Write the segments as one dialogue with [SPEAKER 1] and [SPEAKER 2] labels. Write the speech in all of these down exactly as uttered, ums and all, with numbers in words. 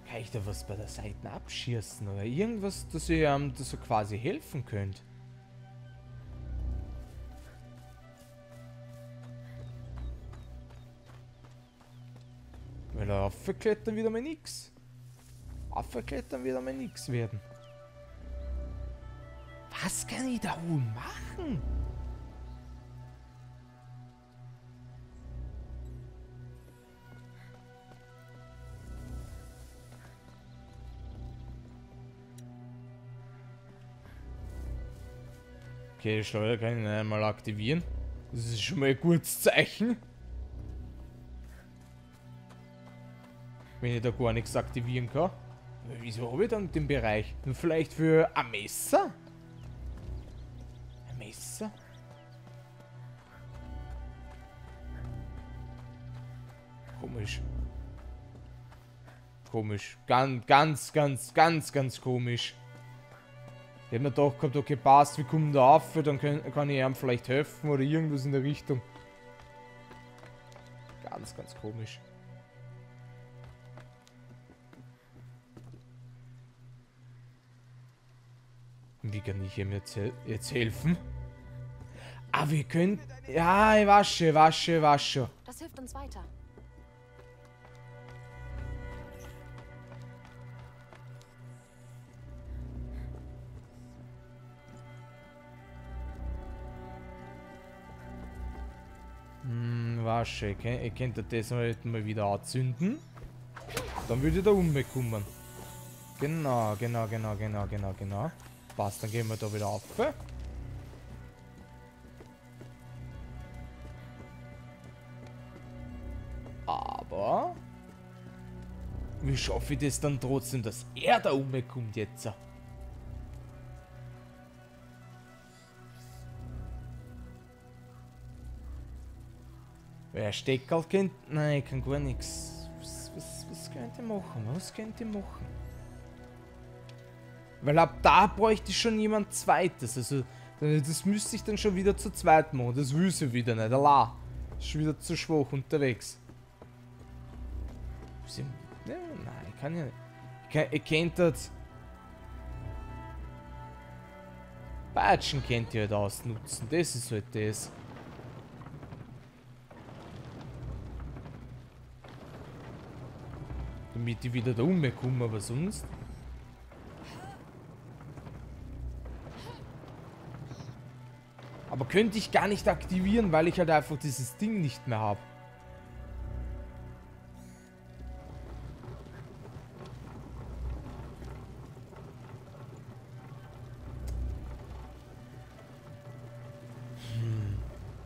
[SPEAKER 1] Kann ich da was bei der Seite abschießen oder irgendwas, dass ihr ähm, das so quasi helfen könnt? Weil aufklettern wieder mal nix. Aufklettern wieder mal nix werden. Was kann ich da oben machen? Okay, die Steuer kann ich einmal aktivieren. Das ist schon mal ein gutes Zeichen. Wenn ich da gar nichts aktivieren kann. Aber wieso habe ich dann den Bereich? Nur vielleicht für ein Messer? Ein Messer? Komisch. Komisch. Ganz, ganz, ganz, ganz, ganz komisch. Ich hätte mir doch gehabt, okay, passt, wir kommen da auf, dann können, kann ich ihm vielleicht helfen oder irgendwas in der Richtung. Ganz, ganz komisch. Wie kann ich ihm jetzt, jetzt helfen? Ah, wir können... Ja, ich wasche, wasche, wasche.
[SPEAKER 2] Das hilft uns weiter.
[SPEAKER 1] Hm, wasche. Ich könnte das halt mal wieder anzünden. Dann würde ich da umbekommen. Genau, genau, genau, genau, genau, genau. Passt, dann gehen wir da wieder auf. Aber... Wie schaffe ich das dann trotzdem, dass er da umkommt jetzt? Wer Steckerl kennt? Nein, ich kann gar nichts. Was, was, was könnte ich machen? Was könnte ich machen? Weil ab da bräuchte ich schon jemand Zweites. Also, das müsste ich dann schon wieder zu zweit machen. Das will sie wieder nicht. Allah. Ist schon wieder zu schwach unterwegs. Nein, ich kann ja nicht. Ich, kann, ich kennt das. Batschen kennt ihr halt ausnutzen. Das ist halt das. Damit ich wieder da umkomme, aber sonst. Aber könnte ich gar nicht aktivieren, weil ich halt einfach dieses Ding nicht mehr habe. Hm.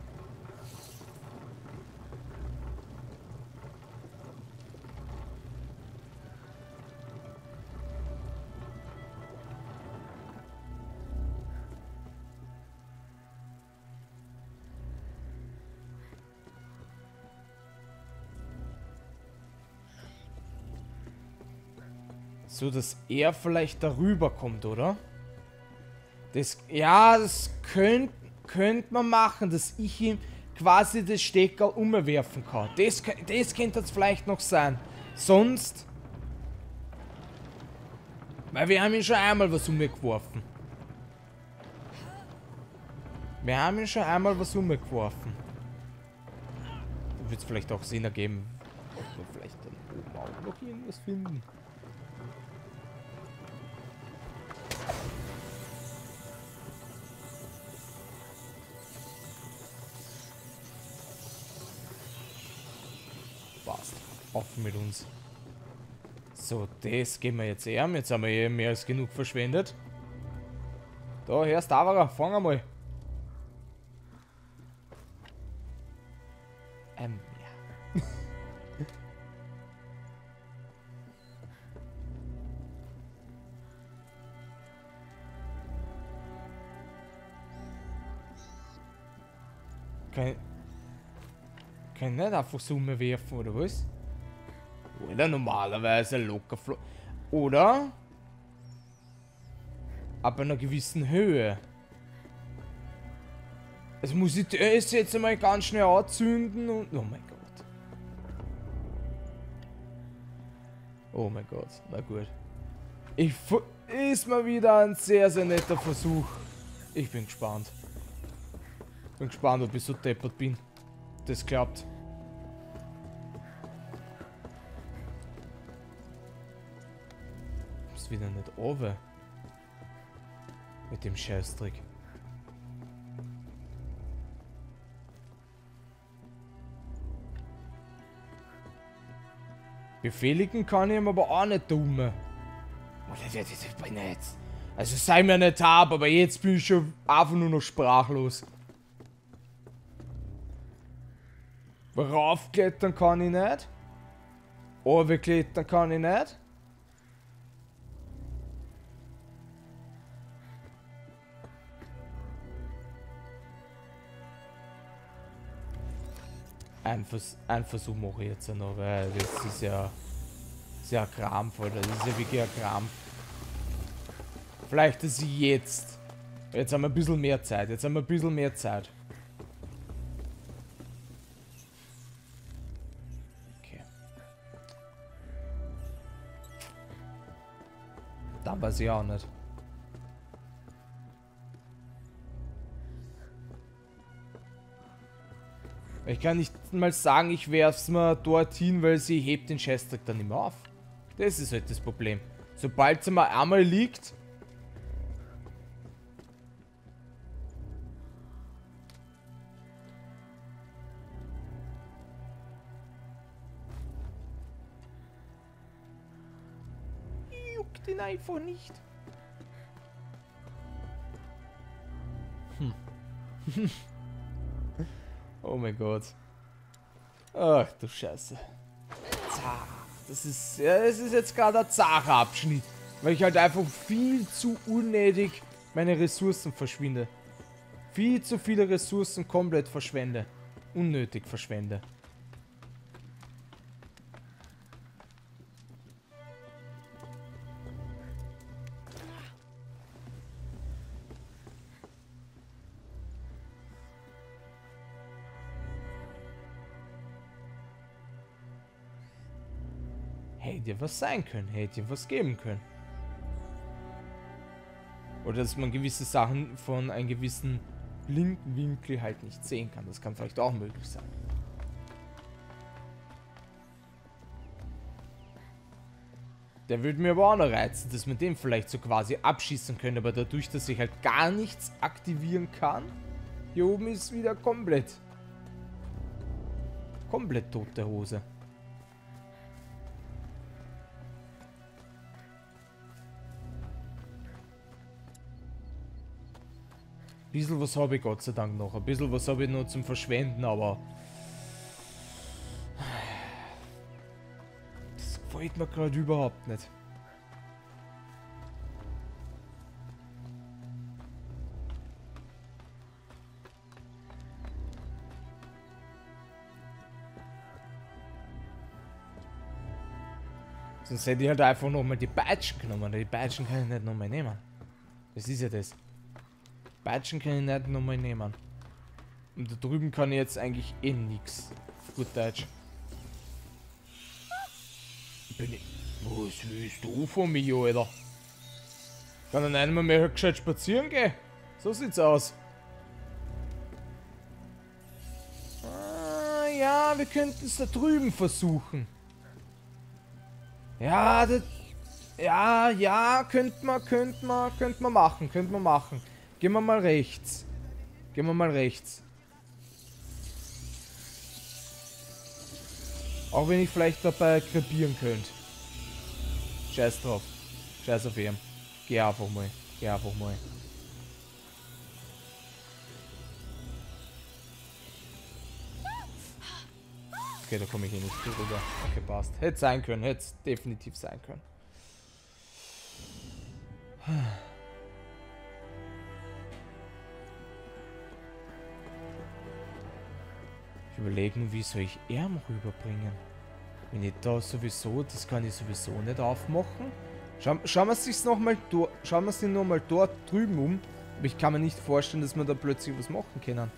[SPEAKER 1] So, dass er vielleicht darüber kommt, oder? Das, ja, das könnte könnt man machen, dass ich ihm quasi das Steckerl umwerfen kann. Das, das könnte jetzt vielleicht noch sein. Sonst... Weil wir haben ihn schon einmal was umgeworfen. Wir haben ihn schon einmal was umgeworfen. Da wird es vielleicht auch Sinn ergeben, ob wir vielleicht dann oben auch noch irgendwas finden. Passt. Offen mit uns. So, das gehen wir jetzt eher. Jetzt haben wir eh mehr als genug verschwendet. Da, Herr Stavarer, fang einmal. Ähm, ja. Kann, kann ich nicht einfach so umwerfen, oder was? Oder normalerweise locker flo... Oder? Ab einer gewissen Höhe. Also muss ich das jetzt einmal ganz schnell anzünden und... Oh mein Gott. Oh mein Gott, na gut. Ich ist mal wieder ein sehr, sehr netter Versuch. Ich bin gespannt. Bin gespannt, ob ich so deppert bin. Das klappt. Ist wieder nicht over. Mit dem Scheißtrick. Befehligen kann ich ihm aber auch nicht dumme. Also sei mir nicht hab, aber jetzt bin ich schon einfach nur noch sprachlos. Raufklettern kann ich nicht. Runterklettern kann ich nicht. Ein, Vers ein Versuch mache ich jetzt noch, weil das ist ja sehr krampf, Alter. Das ist ja wirklich ein Krampf. Vielleicht ist sie jetzt. Jetzt haben wir ein bisschen mehr Zeit. Jetzt haben wir ein bisschen mehr Zeit. Okay. Dann weiß ich auch nicht. Ich kann nicht mal sagen, ich werf's mal dorthin, weil sie hebt den Scheißdreck dann nicht mehr auf. Das ist halt das Problem. Sobald sie mal einmal liegt... Juckt ihn einfach nicht. Hm. Oh mein Gott. Ach du Scheiße. Zach. Das ist, ja, das ist jetzt gerade ein zacher Abschnitt. Weil ich halt einfach viel zu unnötig meine Ressourcen verschwinde. Viel zu viele Ressourcen komplett verschwende. Unnötig verschwende. Hätte ja was sein können, hätte ja was geben können. Oder dass man gewisse Sachen von einem gewissen Blinkwinkel halt nicht sehen kann. Das kann vielleicht auch möglich sein. Der würde mir aber auch noch reizen, dass man den vielleicht so quasi abschießen könnte. Aber dadurch, dass ich halt gar nichts aktivieren kann, hier oben ist wieder komplett, komplett tote Hose. Ein bisschen was habe ich Gott sei Dank noch. Ein bisschen was habe ich noch zum Verschwenden, aber... Das gefällt mir gerade überhaupt nicht. Sonst hätte ich halt einfach nochmal die Peitschen genommen. Die Peitschen kann ich nicht nochmal nehmen. Das ist ja das. Peitschen kann ich nicht nochmal nehmen. Und da drüben kann ich jetzt eigentlich eh nix. Gut Deutsch. Bin ich... Was willst du von mir, Alter? Kann dann einmal mehr gescheit spazieren gehen? So sieht's aus. Ah, ja, wir könnten es da drüben versuchen. Ja, das... Ja, ja, könnte man, könnte man, könnte man machen, könnte man machen. Gehen wir mal rechts. Gehen wir mal rechts. Auch wenn ich vielleicht dabei krepieren könnte. Scheiß drauf. Scheiß auf ihn. Geh einfach mal. Geh einfach mal. Okay, da komme ich eh nicht drüber. Okay, passt. Hätte sein können. Hätte es definitiv sein können. Ich überlege nur, wie soll ich Arm rüberbringen? Wenn ich da sowieso, das kann ich sowieso nicht aufmachen. Schau, schauen wir es sich nochmal schauen wir es noch mal dort drüben um. Aber ich kann mir nicht vorstellen, dass wir da plötzlich was machen können.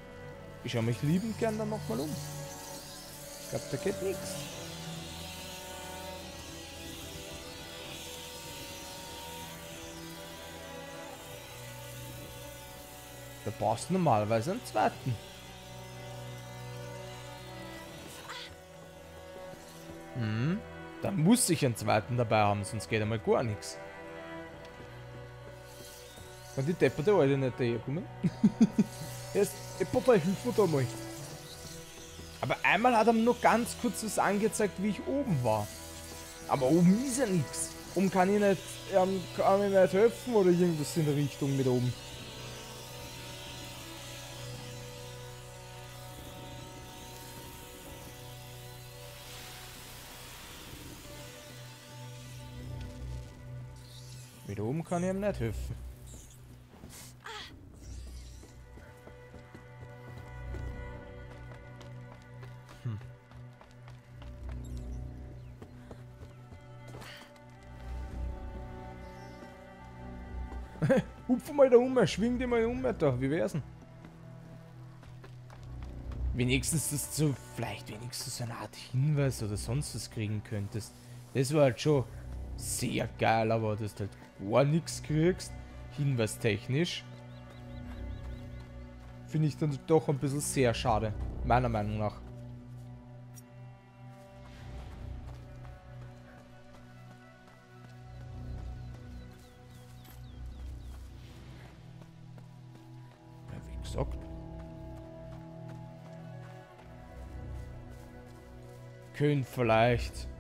[SPEAKER 1] Ich schaue mich liebend gern dann nochmal um. Ich glaube, da geht nichts. Da brauchst du normalerweise einen zweiten. Hm. Dann muss ich einen zweiten dabei haben, sonst geht einmal gar nichts. Kann die depperte Alte nicht daher kommen? Jetzt, depperte, hilf mir da mal. Aber einmal hat er mir noch ganz kurz was angezeigt, wie ich oben war. Aber oben ist ja nichts. Oben kann ich nicht, ähm, kann ich nicht helfen oder irgendwas in der Richtung mit oben. Mit oben kann ich ihm nicht helfen. Hm. Hupf mal da um, schwing dir mal um da, wie wär's denn? Wenigstens, dass du vielleicht wenigstens so eine Art Hinweis oder sonst was kriegen könntest. Das war halt schon sehr geil, aber dass du halt gar nichts kriegst, hinweistechnisch, finde ich dann doch ein bisschen sehr schade, meiner Meinung nach. Ja, wie gesagt. Können vielleicht.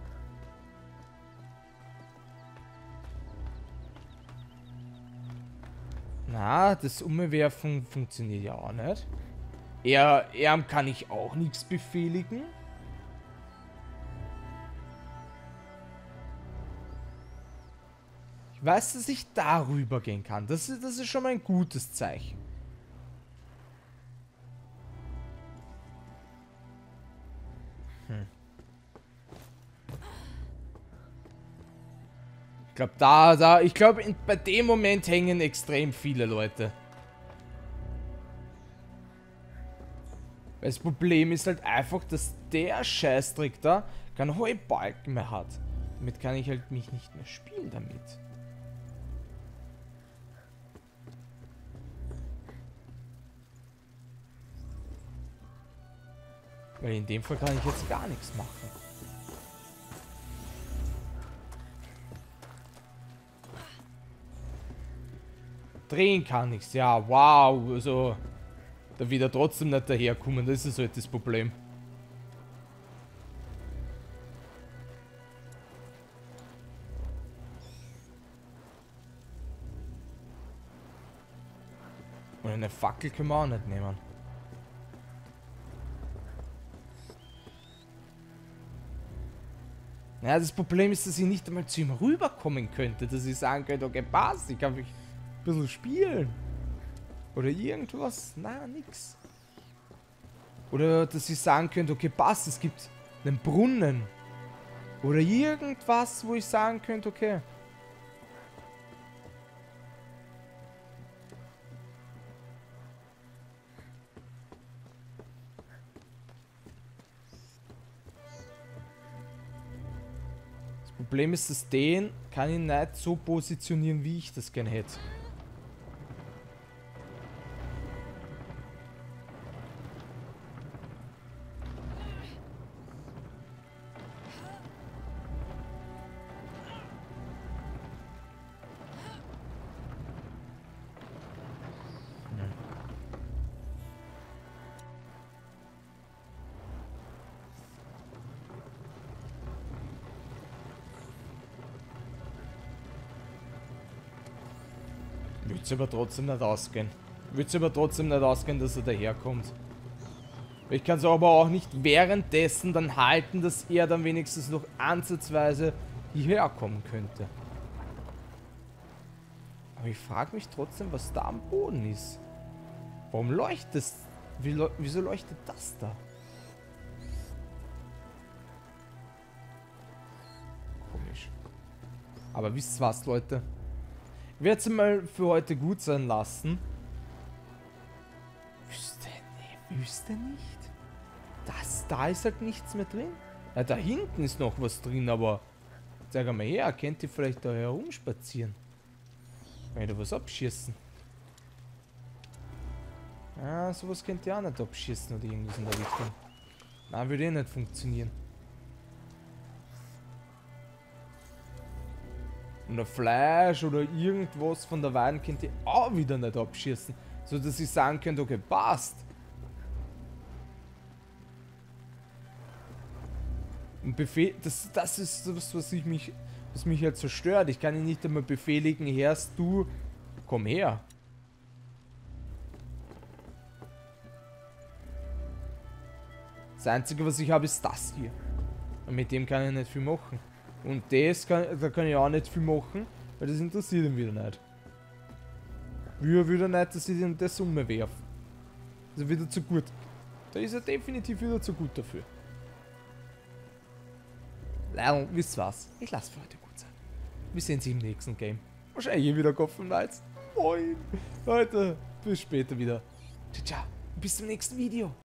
[SPEAKER 1] Na, das Umwerfen funktioniert ja auch nicht. Er, er kann ich auch nichts befehligen. Ich weiß, dass ich darüber gehen kann. Das ist, das ist schon mal ein gutes Zeichen. Hm. Ich glaube, da, da, ich glaube, bei dem Moment hängen extrem viele Leute. Weil das Problem ist halt einfach, dass der Scheißtrick da keinen Heubalken mehr hat. Damit kann ich halt mich nicht mehr spielen damit. Weil in dem Fall kann ich jetzt gar nichts machen. Drehen kann ich's, ja, wow, also da wieder trotzdem nicht daherkommen, das ist halt das Problem. Und eine Fackel können wir auch nicht nehmen. Naja, das Problem ist, dass ich nicht einmal zu ihm rüberkommen könnte, dass ich sagen könnte, okay, passt, ich kann mich ein bisschen spielen. Oder irgendwas. Na, nix. Oder dass ich sagen könnte, okay, passt, es gibt einen Brunnen. Oder irgendwas, wo ich sagen könnte, okay. Das Problem ist, dass den kann ich nicht so positionieren, wie ich das gerne hätte. Würde es aber trotzdem nicht ausgehen. Würde es aber trotzdem nicht ausgehen, dass er daherkommt. Ich kann es aber auch nicht währenddessen dann halten, dass er dann wenigstens noch ansatzweise hierher kommen könnte. Aber ich frage mich trotzdem, was da am Boden ist. Warum leuchtet es? Wieso leuchtet das da? Komisch. Aber wisst ihr was, Leute? Ich werde es mal für heute gut sein lassen. Wüsste, nee, wüsste nicht. Das, da ist halt nichts mehr drin. Ja, da hinten ist noch was drin, aber sag mal her, könnt ihr vielleicht da herumspazieren? Kann ich da was abschießen? Ah, sowas könnt ihr auch nicht abschießen oder irgendwas in der Richtung. Nein, würde eh nicht funktionieren. Und ein Fleisch oder irgendwas von der Weide könnt ihr auch wieder nicht abschießen. So dass ich sagen könnte, okay, passt. Und Befehl, das, das ist das, was ich mich, was mich halt so stört. Ich kann ihn nicht einmal befehligen, herrst du, komm her. Das Einzige, was ich habe, ist das hier. Und mit dem kann ich nicht viel machen. Und das kann, da kann ich auch nicht viel machen, weil das interessiert ihn wieder nicht. Will er wieder nicht, dass ich ihm das umwerfe. Also wieder zu gut. Da ist er definitiv wieder zu gut dafür. Leider, wisst ihr was? Ich lasse für heute gut sein. Wir sehen sich im nächsten Game. Wahrscheinlich eh wieder Kopf und Hals. Moin. Leute, bis später wieder. Ciao, ciao. Bis zum nächsten Video.